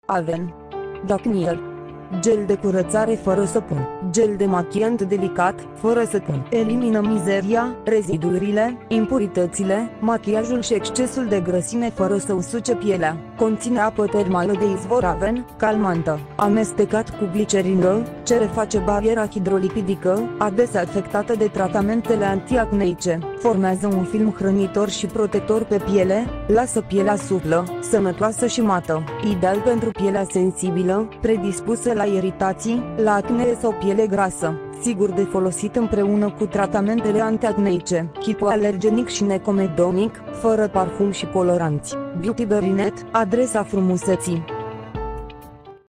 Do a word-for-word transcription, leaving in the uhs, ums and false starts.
Aven. Dacniel. Gel de curățare fără săpun. Gel demachiant delicat, fără săpun. Elimină mizeria, rezidurile, impuritățile, machiajul și excesul de grăsime fără să usuce pielea. Conține apă termală de izvor Aven, calmantă. Amestecat cu glicerină, ce reface bariera hidrolipidică, adesea afectată de tratamentele antiacneice. Formează un film hrănitor și protector pe piele, lasă pielea suplă, sănătoasă și mată. Ideal pentru pielea sensibilă, predispusă la iritații, la acne sau piele grasă. Sigur de folosit împreună cu tratamentele antiacneice, hipoalergenic și necomedonic, fără parfum și coloranți. Beauty Berinet, adresa frumuseții.